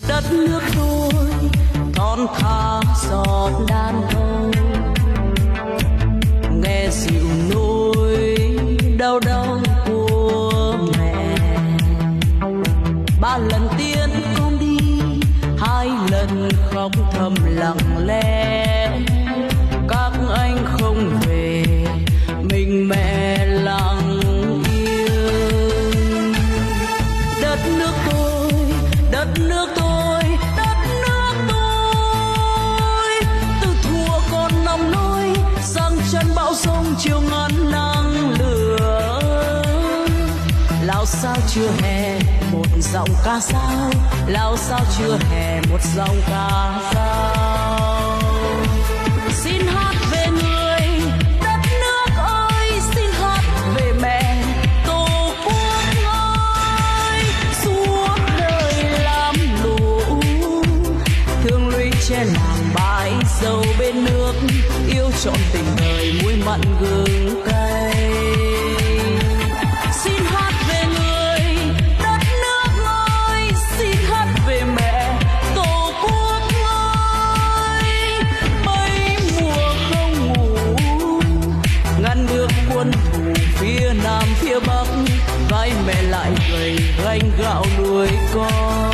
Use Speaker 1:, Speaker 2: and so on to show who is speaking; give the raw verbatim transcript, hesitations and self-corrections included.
Speaker 1: đất nước tôi thon tha giọt đàn thâu, nghe dịu nỗi đau đau của mẹ. Ba lần tiến con đi, hai lần khóc thầm lặng lẽ. Các anh không về, mình mẹ lặng yên. Đất nước tôi, đất nước tôi, đất nước tôi. Từ thuở còn nằm nỗi, sang chân bão sông chiều ngắn nắng lửa. Lao sao chưa hè một giọng ca sao, lao sao chưa hè một giọng ca sao. Xin hát về người đất nước ơi, xin hát về mẹ tổ quốc ơi. Suốt đời làm lũ thương lũy che làng bãi dầu bên nước, yêu trọn tình đời muối mặn gừng cay. Xin hát về người đất nước ơi, xin hát về mẹ tổ quốc ơi. Mấy mùa không ngủ, ngăn bước quân thù phía nam phía bắc, vai mẹ lại gầy gánh gạo nuôi con.